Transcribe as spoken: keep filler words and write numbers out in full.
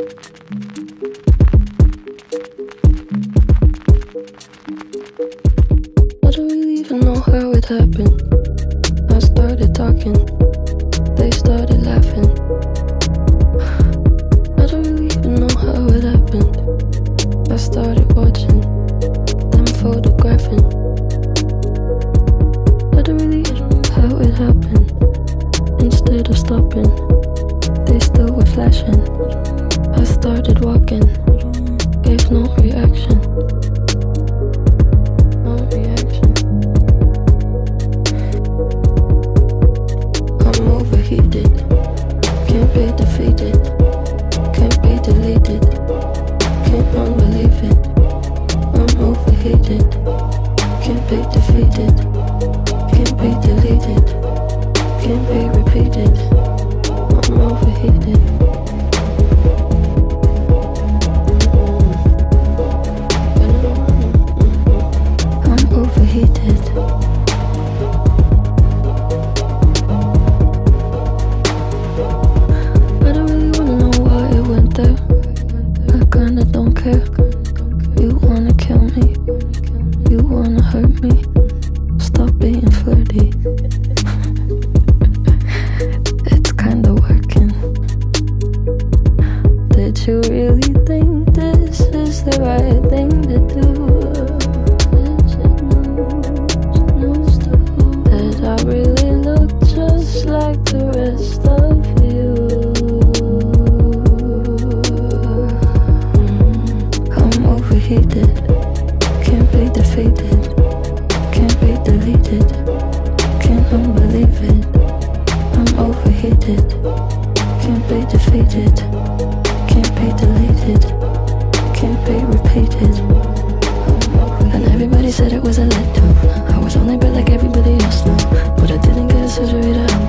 I don't really even know how it happened. I started talking, they started laughing. I don't really even know how it happened. I started watching them photographing. I don't really know how it happened. Instead of stopping, they still were flashing. I started walking, gave no reaction. No reaction. I'm overheated, can't be defeated, can't be deleted, can't unbelieve it. I'm overheated, can't be defeated, can't be deleted, can't be repeated. I'm overheated. I'm overheated. I don't really wanna know why it went there. I kinda don't care. You wanna kill me, you wanna hurt me. Stop being flirty. It's kinda working. Did you really think this is the right thing to do? Is it news, news to who? Did I really look just like the rest of you? Mm, I'm overheated, can't be defeated, can't be deleted, can't unbelieve it. I'm overheated, can't be defeated, can't be deleted, can't be repeated. And everybody said it was a letdown. I was only built like everybody else now, but I didn't get surgery to help